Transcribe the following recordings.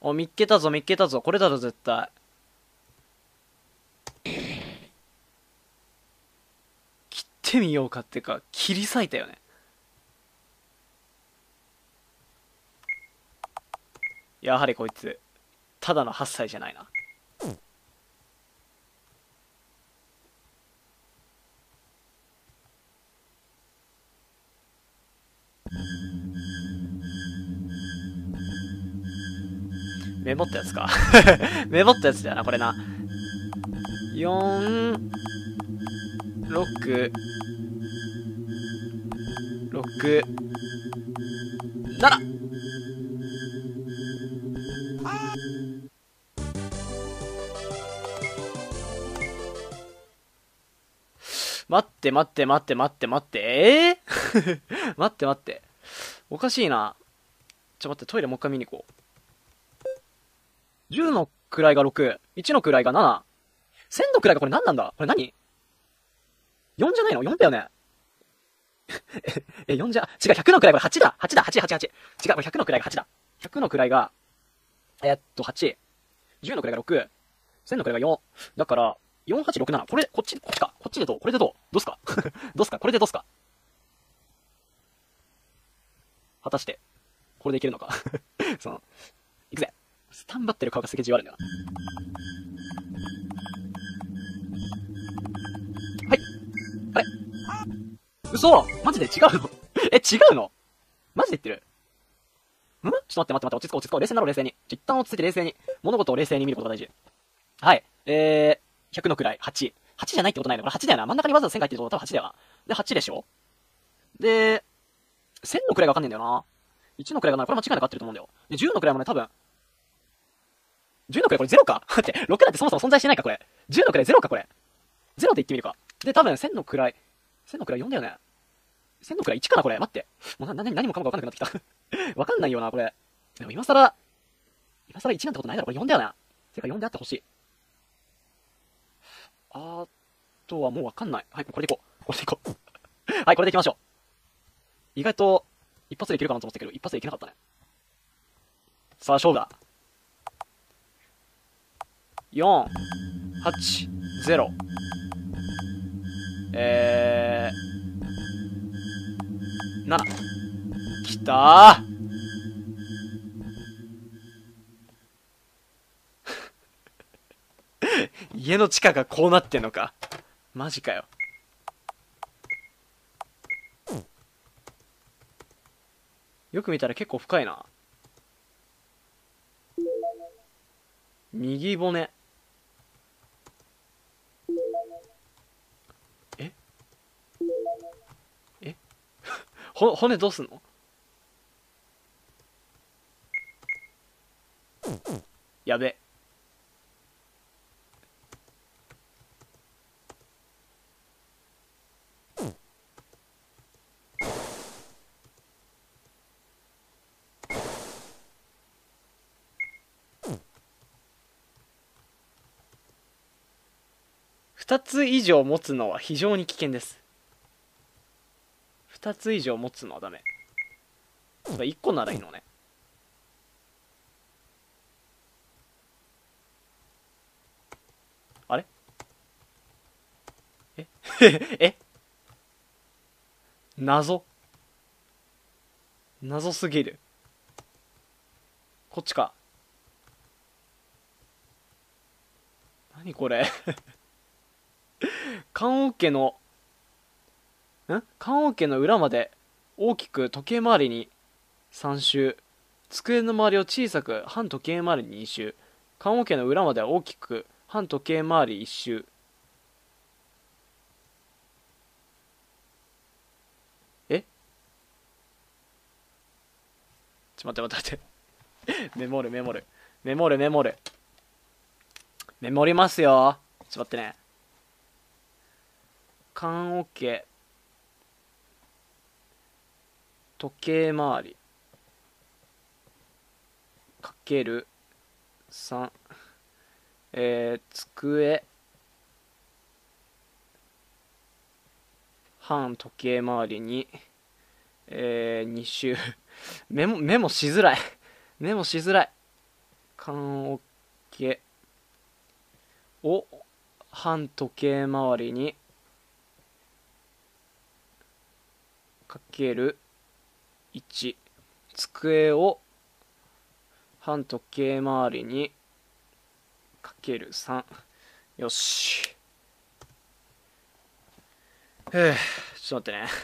お、見っけたぞ、見っけたぞ。これだろ、絶対。切ってみようかってか、切り裂いたよね。やはりこいつ、ただの8歳じゃないな。メモったやつか。メモったやつだよな、これな。4、6、6、7! 待って待って待って待って待って、待って待って。おかしいな。ちょ待って、トイレもう一回見に行こう。10の位が6、1の位が7、1000の位がこれ何なんだこれ何？ 4 じゃないの？ 4 だよね。4じゃ、違う、100の位が8だ。8だ、8、8、8。違う、これ100の位が8だ。100の位が、8。10の位が6。1000の位が4。だから、4、8、6、7。これ、こっちか。こっちでどう？これでどう？どうすか？どうすか？これでどうすか？果たして、これでいけるのか？その、いくぜ。スタンバってる顔がすげえじわるんだよな。はい。あれ？嘘？マジで違うの？違うの？マジで言ってる？ちょっと待って、落ち着こう、落ち着こう。冷静になろう、冷静に。一旦落ち着いて冷静に。物事を冷静に見ることが大事。はい。100の位、8。8じゃないってことないの？これ8だよな。真ん中にわざわざ線書いてるってこと多分8だよな。で、8でしょ？で、1000の位がわかんねえんだよな。1の位がな、これ間違いなく合ってると思うんだよ。で、10の位もね、多分、10の位これ0か？待って、6なんてそもそも存在してないか、これ。10の位0か、これ。0で言ってみるか。で、多分1000の位、1000の位4だよね。1000の位1かな、これ。待って。もう何もかもかわかんなくなってきた。わかんないよな、これ。でも今更1なんてことないだろ、これ4だよな。てか4であってほしい。あとはもうわかんない。はい、これでいこう。これでいこう。はい、これでいきましょう。意外と、一発でいけるかなと思ったけど、一発でいけなかったね。さあ、勝負だ。4、8、0。7。きたー。家の地下がこうなってんのか。マジかよ。よく見たら結構深いな。右骨。ええ骨どうすんの？やべ。2つ以上持つのは非常に危険です。2つ以上持つのはダメ。1個ならいいのね。あれ？ええ謎。謎すぎる。こっちか。何これ？棺桶の、棺桶の裏まで大きく時計回りに3周。机の周りを小さく反時計回りに2周。棺桶の裏まで大きく反時計回り1周。えちょっと待って待って。メモるメモる。メモるメモる。メモりますよ。ちょっと待ってね。棺桶。時計回り。かける3。机。反時計回りに、2周。メモしづらい。メモしづらい。 缶オッケーを半時計回りにかける1、机を半時計回りにかける3。よし。ちょっと待ってね。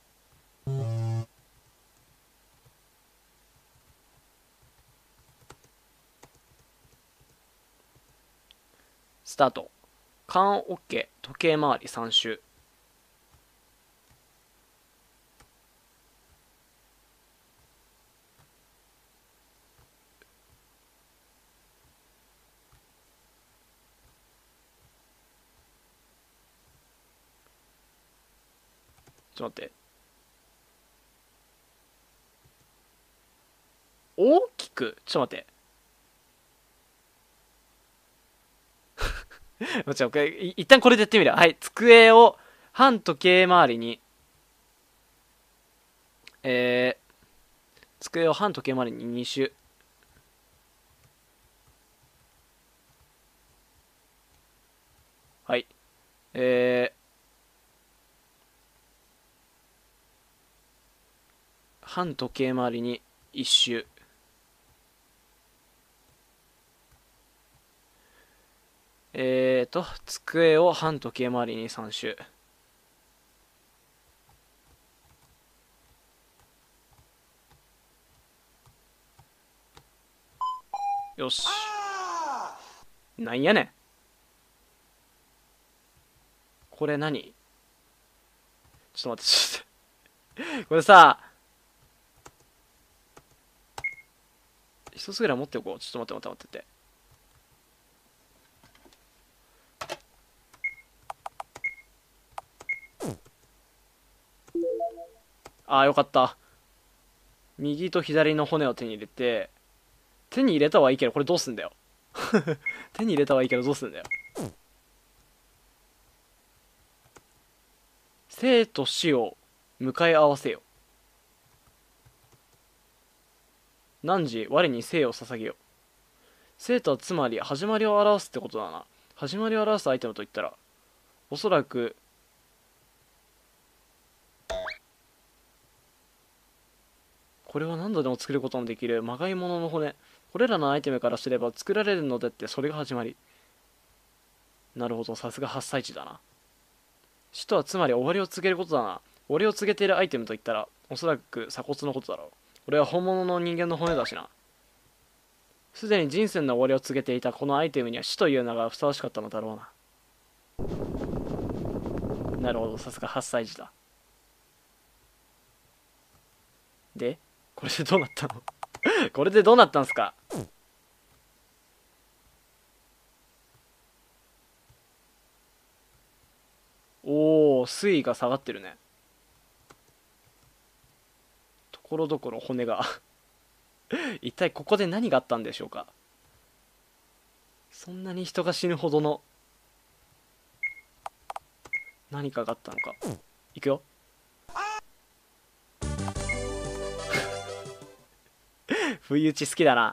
スタート。缶オッケー、時計回り3周。ちょっと待って。大きくちょっと待って。待って、一旦これでやってみる。はい。机を半時計回りに、机を半時計回りに2周。はい。半時計回りに1周。机を半時計回りに3周。よし。なんやねん。これ何？ちょっと待って、ちょっと。これさ、一つぐらい持っておこう。ちょっと待って。ああ、よかった。右と左の骨を手に入れて、手に入れたはいいけど、これどうすんだよ。手に入れたはいいけど、どうすんだよ。生と死を向かい合わせよ。汝、我に生を捧げよ。生とはつまり始まりを表すってことだな。始まりを表すアイテムといったら、おそらく、これは何度でも作ることのできるまがいものの骨。これらのアイテムからすれば作られるのでってそれが始まり。なるほど、さすが8歳児だな。死とはつまり終わりを告げることだな。終わりを告げているアイテムといったら、おそらく鎖骨のことだろう。これは本物の人間の骨だしな。すでに人生の終わりを告げていたこのアイテムには死という名がふさわしかったのだろうな。なるほど、さすが8歳児だ。で、これでどうなったの？これでどうなったんすか？おー、水位が下がってるね。ところどころ骨が。一体ここで何があったんでしょうか？そんなに人が死ぬほどの何かがあったのか。いくよ。不意打ち好きだな。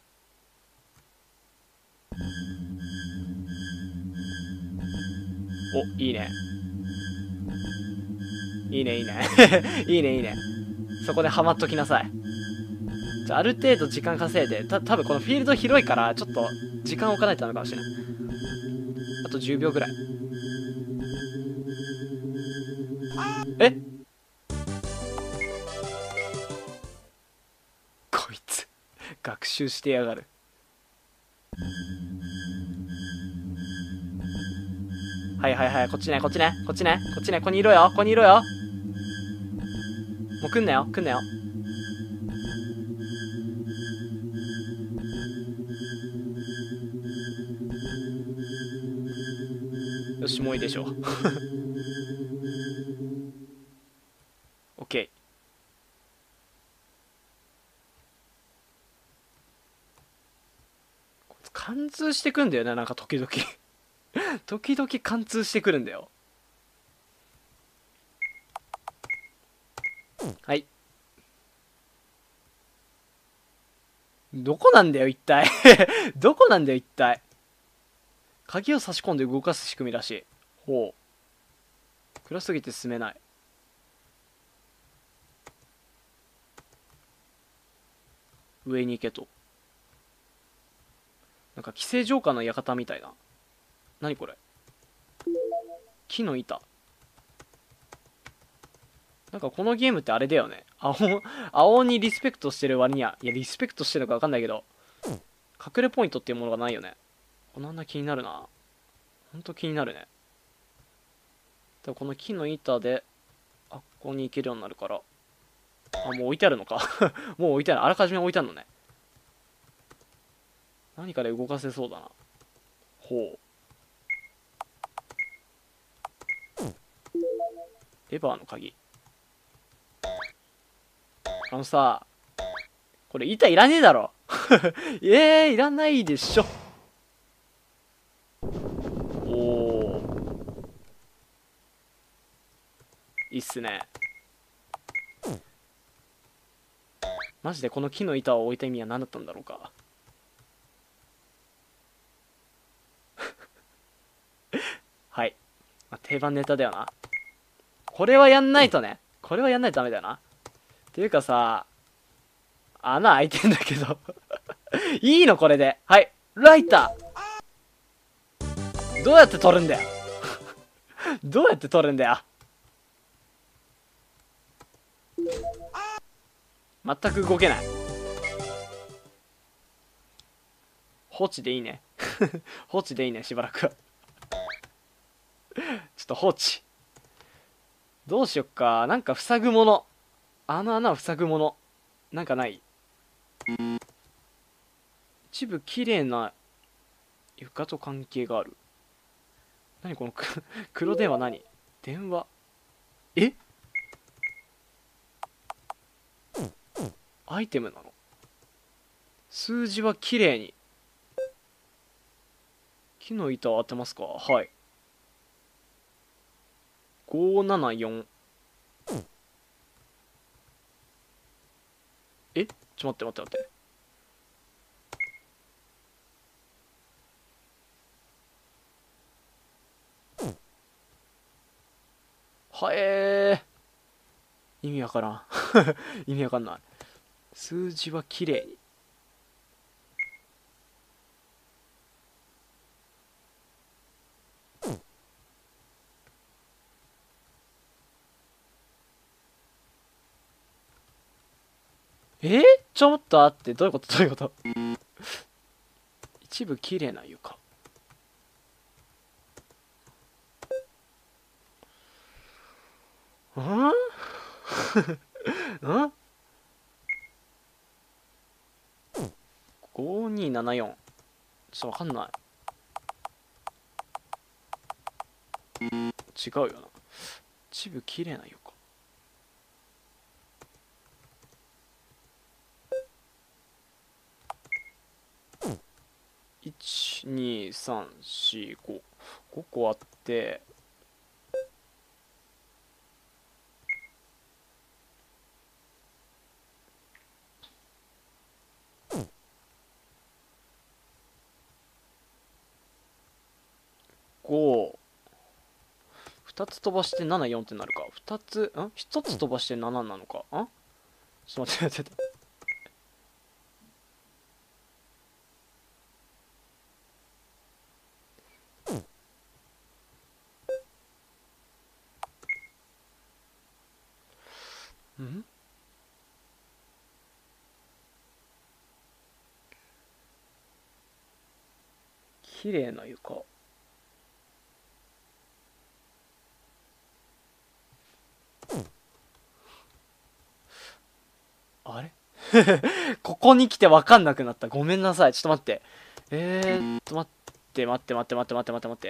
お、いいね。いいね。いいね。そこでハマっときなさい。ある程度時間稼いで、多分このフィールド広いから、ちょっと時間置かないとダメかもしれない。あと10秒ぐらい。え、こいつ、学習してやがる。はい、こっちね、ここにいろよ。もう来んなよ。よし、もういいでしょう。オッケー。貫通してくんだよな、なんか時々。時々貫通してくるんだよ。はい。 どこなんだよ、一体。どこなんだよ、一体。鍵を差し込んで動かす仕組みらしい。ほう。暗すぎて進めない。上に行けと。なんか、寄生浄化の館みたいな。何これ。木の板。なんかこのゲームってあれだよね。青にリスペクトしてる割には、いや、リスペクトしてるのかわかんないけど、隠れポイントっていうものがないよね。こんな気になるな。ほんと気になるね。でもこの木の板で、ここに行けるようになるから。もう置いてあるのか。もう置いてある。あらかじめ置いてあるのね。何かで動かせそうだな。ほう。レバーの鍵。さ、これ板いらねえだろ。いらないでしょ。おー。いいっすね。マジでこの木の板を置いた意味は何だったんだろうか。はい。定番ネタだよな。これはやんないとね。これはやんないとダメだよな。っていうかさ、穴開いてんだけど。いいのこれで。はい。ライター。どうやって取るんだよ。どうやって取るんだよ。全く動けない。放置でいいね。放置でいいね、しばらくは。ちょっと放置。どうしよっか。なんか塞ぐもの。あの穴を塞ぐもの。なんかない？一部綺麗な床と関係がある。何この黒電話何？電話。え？アイテムなの？数字は綺麗に。木の板を当てますか？はい。574。ちょっと待って待って待って。意味わからん。意味わかんない。数字は綺麗に。ちょっと待って、どういうこと？どういうこと？一部綺麗な床。んん ?5274。ちょっとわかんない。違うよな。一部綺麗な床。1、2、3、4、5。5個あって、5、2つ飛ばして7、4ってなるか。2つ、1つ飛ばして7なのか。ちょっと待って、ちょっと。ん綺麗な床。あれここに来て分かんなくなった。ごめんなさい。ちょっと待って。待って待って待って待って待って待って待って。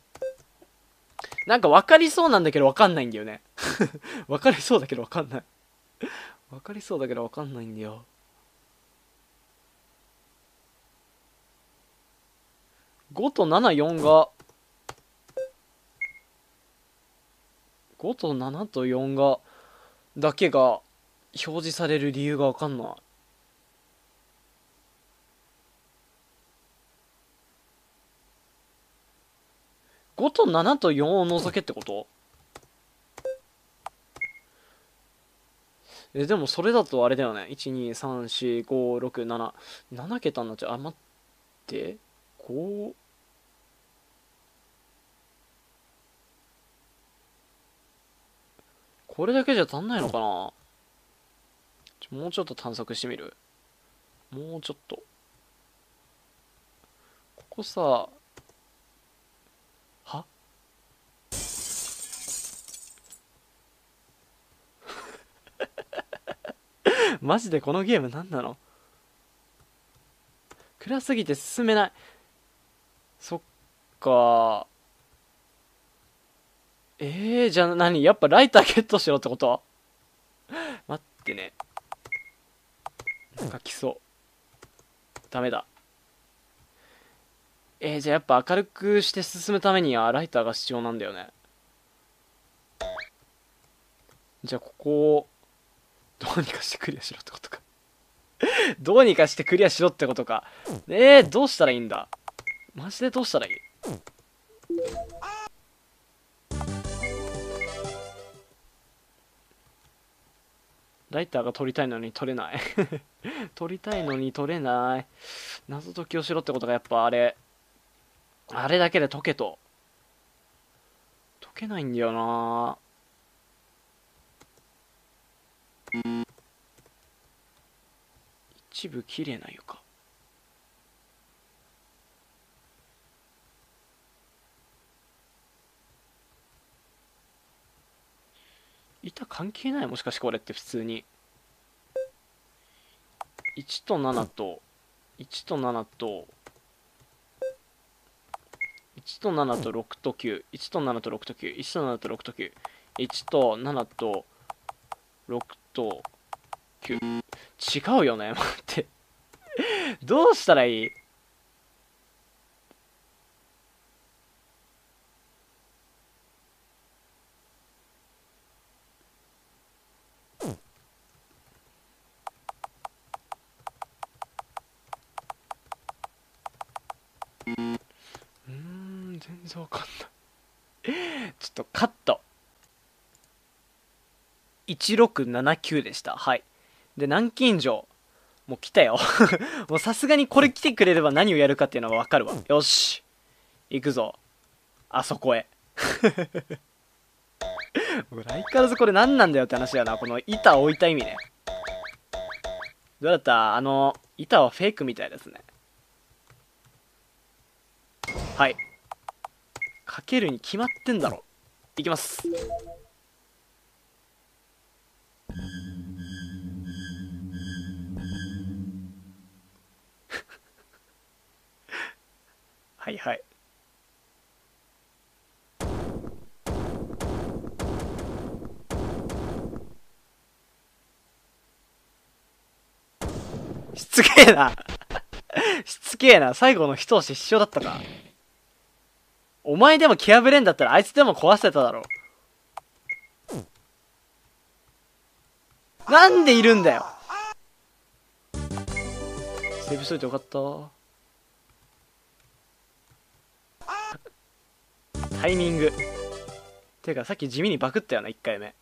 なんか分かりそうなんだけど分かんないんだよね。分かりそうだけど分かんない。分かりそうだけど分かんないんだよ。5と7、4が、5と7と4が、だけが表示される理由が分かんない。 5と7と4を除けってこと？でもそれだとあれだよね。1、2、3、4、5、6、7。7桁になっちゃう。あ、待って。5、これだけじゃ足んないのかな？もうちょっと探索してみる？もうちょっと。ここさ、はマジでこのゲーム何なの？暗すぎて進めない。そっか。じゃあ何？やっぱライターゲットしろってこと？待ってね。なんか来そう。ダメだ。じゃあやっぱ明るくして進むためにはライターが必要なんだよね。じゃあここを、どうにかしてクリアしろってことか。どうにかしてクリアしろってことか。どうしたらいいんだ？マジでどうしたらいい？ライターが取りたいのに取れない。取りたいのに取れない。謎解きをしろってことがやっぱあれだけで解けと。解けないんだよな。一部綺麗な床。板関係ない？もしかしてこれって普通に。1と7と、1と7と、1と7と6と9、1と7と6と9、1と7と6と9、1と7と6と9。違うよね。待って。どうしたらいい？全然わかんない。ちょっとカット。1679でした。はい。で、南京錠。もう来たよ。もうさすがにこれ来てくれれば何をやるかっていうのがわかるわ。よし。行くぞ。あそこへ。もう相変わらずこれ何なんだよって話だよな。この板を置いた意味ね。どうだった？板はフェイクみたいですね。はい。かけるに決まってんだろ。いきます。はいはい。しつけえな。しつけえな。最後の一押し一緒だったか。お前でも気破れんだったらあいつでも壊せただろ。なんでいるんだよ。セーブしといてよかった。タイミング。てかさっき地味にバクったよな、1回目。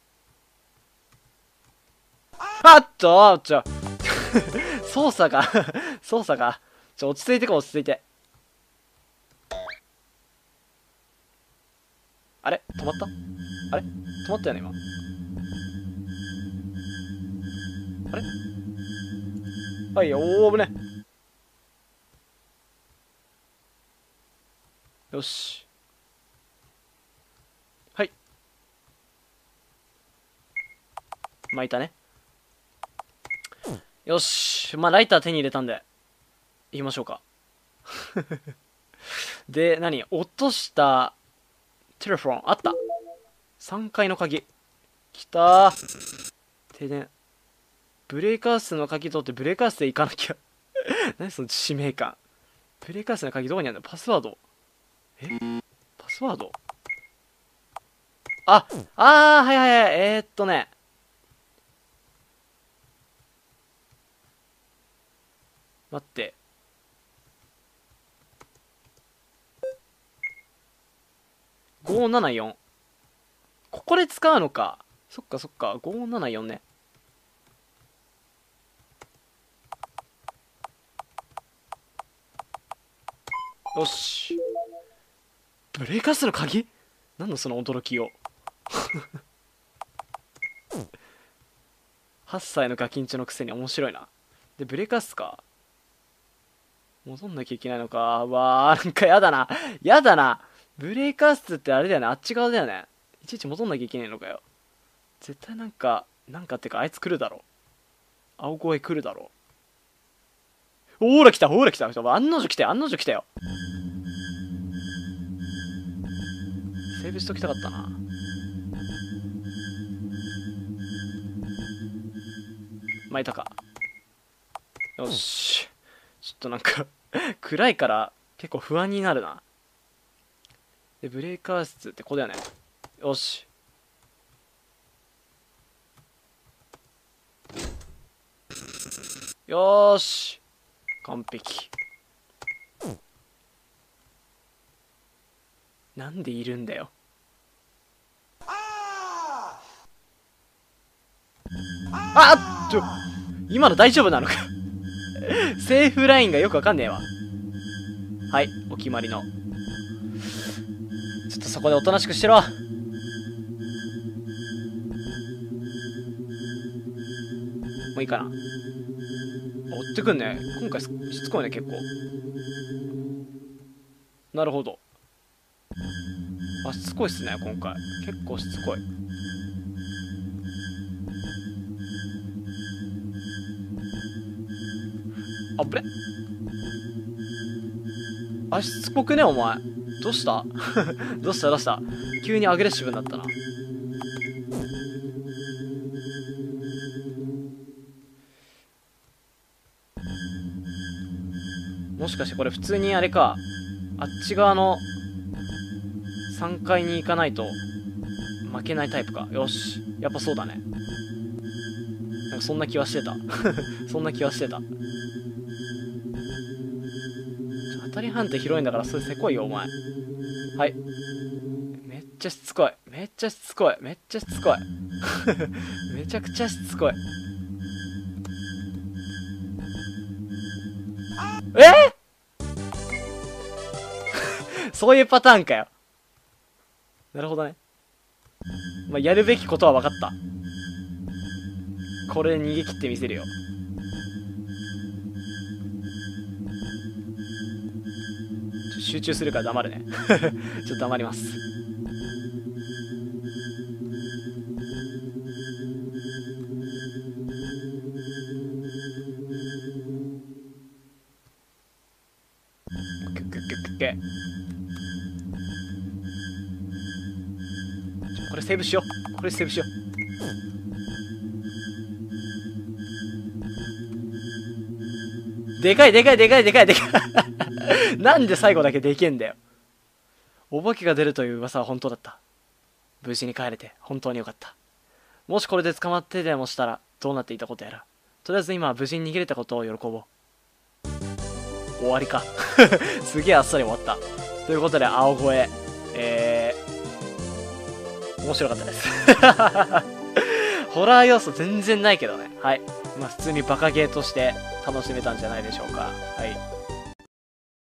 あっと操作が操作が。落ち着いてか、落ち着いて。あれ止まった？あれ止まったよね、今。あれ？はい、おー、危ね。よし。はい。巻いたね。よし。まあ、ライター手に入れたんで、行きましょうか。で、落としたテレフォンあった。3階の鍵。きたー。停電。ブレーカー室の鍵取ってブレーカー室で行かなきゃ。何その使命感。ブレーカー室の鍵どこにあるんだ？パスワード。パスワード。はいはいはい。待って。 574。ここで使うのか。そっかそっか。574ね。よし。ブレイカースの鍵？なんだその驚きよう。8歳のガキンチョのくせに面白いな。で、ブレイカースか。戻んなきゃいけないのか。わー、なんかやだな。やだな。ブレイカースってあれだよね。あっち側だよね。いちいち戻んなきゃいけないのかよ。絶対なんかってかあいつ来るだろ。青声来るだろ。ほーら来た、ほーら来た。案の定来たよ、案の定来たよ。セーブしときたかったな。まあ、いたか。よし。ちょっとなんか暗いから結構不安になるな。で、ブレイカー室ってここだよね。よし。よーし。完璧。なんでいるんだよ。あっと、今の大丈夫なのか。セーフラインがよくわかんねえわ。はい、お決まりの。ちょっとそこでおとなしくしてろ。もういいかな。追ってくんね。今回しつこいね、結構。なるほど。あ、しつこいっすね、今回。結構しつこい。あぶれ。あ、しつこくね、お前。どうしたどうした急にアグレッシブになったな。もしかしてこれ普通にあれか。あっち側の3階に行かないと負けないタイプか。よし。やっぱそうだね。なんかそんな気はしてた。そんな気はしてた。当たり判定広いんだからそれせこいよ、お前。はい。めっちゃしつこい。めっちゃしつこい。めっちゃしつこい。めちゃくちゃしつこい。そういうパターンかよ。なるほどね。まあ、やるべきことは分かった。これで逃げ切ってみせるよ。集中するから黙るね。ちょっと黙ります。これセーブしよう。これセーブしよう。でかい。なんで最後だけでけんだよ。お化けが出るという噂は本当だった。無事に帰れて本当によかった。もしこれで捕まってでもしたらどうなっていたことやら。とりあえず今は無事に逃げれたことを喜ぼう。終わりか。すげえあっさり終わった。ということで青声、面白かったです。ホラー要素全然ないけどね。はい。まあ普通にバカゲーとして楽しめたんじゃないでしょうか。はい。